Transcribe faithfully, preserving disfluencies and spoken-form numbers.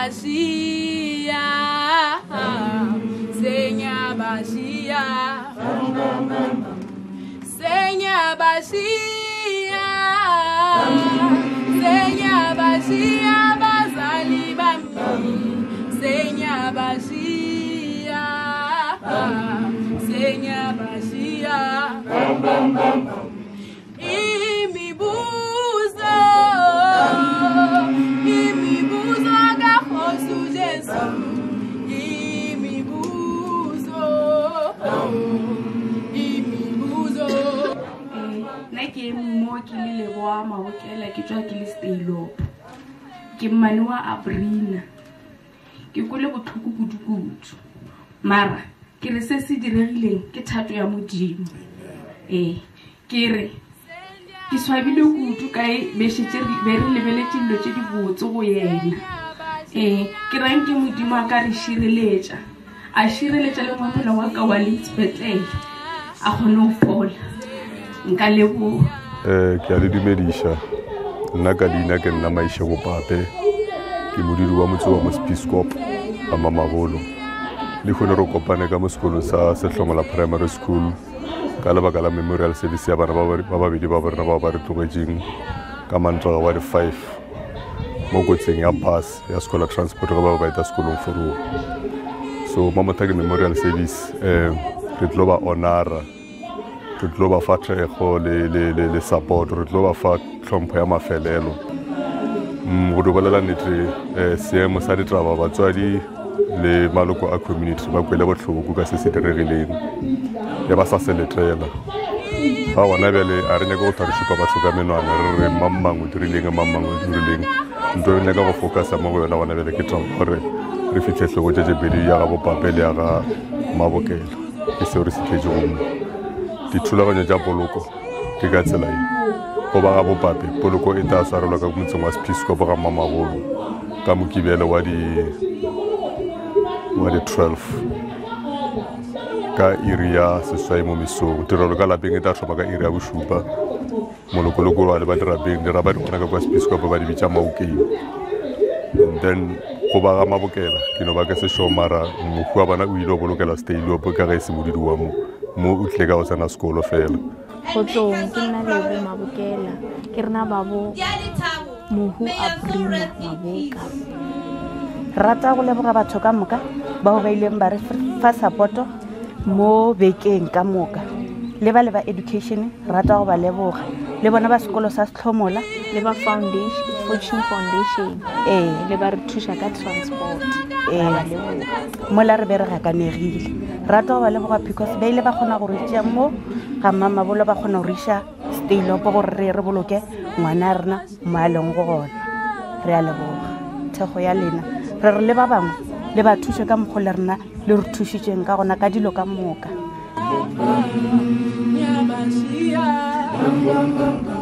Senyabashia, Senyabashia, Senyabashia, Senyabashia, bazali bami, Senyabashia, Senyabashia, imibuzo, imibuzo kahosu Jesu, imibuzo, imibuzo. Nake mo ke le leboa mahokela ke tswa ke le Sehlomola ke mmane wa Abrina ke kole botlhoko kudu-kudu mara ke re se se diregileng ke thato ya modimo eh ke re ke swabile kudu kae beshetse be re lebeletse dilo tse di botse go yena eh ke rang ke modimo a ka re shireletša a shireletša le ngwana wa ka wa Letspetlele a gone go fola nka lebo eh ke a le dumedisha nna ka dina ke nna maisha go pape ke modudi wa motse wa Mospiscop a Mamabolo le khone ro kopane ka mo sekolo sa Sehlomola Primary School ka lebaka la memorial service ya bana ba babedi ba bona ba ba re tlogetseng ka mantra wa di five mo kotseng ya pass ya school transport ga ba ba eta sekolong foro so mama tag memorial service eh re tlo ba honora re tlo ba fa thego le le le support re tlo ba fa tlhompho ya mafelelo go dobelela nete eh seemo sa ditaba batswadi le maloko a community ba kwele botlhoko ka se se diregileng ya ba sa seletrela ba wana bele a re nyaka go tlharishipa batho ka menwana re re mammang o dirileng mammang o dirileng ntwe re nyaka go focusa mo go yona wana bele ke tsa gore re fitlhetle go tšetše bedi ya ga bopapele ya ga Mabokela ke seo re se tletse go mo dithulaganyo tša poloko ke ka tsela e go ba ga bopape poloko e tla swarelwa ka motseng wa Mospiscop ga Mamabolo ka mokibele wa di wa di twelve ka area seswai mo mesong tirelo ka lapeng e tla tlhoma ka area bošupa molokoloko wa le ba dirabeng di raba di gona ka kwa Mospiscop ba di bitša Maokeng and then go ba ga Mabokela ke no ba ka sešo mara mohu wa bana o ile o bolokela Sehlomola ka ge se modudi wa mo mo o tle ka go tsena sekolo fela Khotlong ke nna le Mabokela ke rena babo mohu Abrina Maboka rata go leboga batho ka moka ba go ba ileng ba re fa support mo bekeng ka moka le ba le ba education rata go ba leboga le bona ba sekolo sa Sehlomola le ba foundation Fortune Foundation eh le ba re thuša ka transport eh mola re be re gakanegile rata go ba leboga because ba ile ba kgona go re tšea mo ga Mamabolo ba kgona go re iša Sehlomola gore re re boloke ngwana rena mo a leng go gona re a leboga thego ya lena re re le ba bangwe le ba thuše ka mokgwa le rena le re thušitšeng ka gona ka dilo ka moka.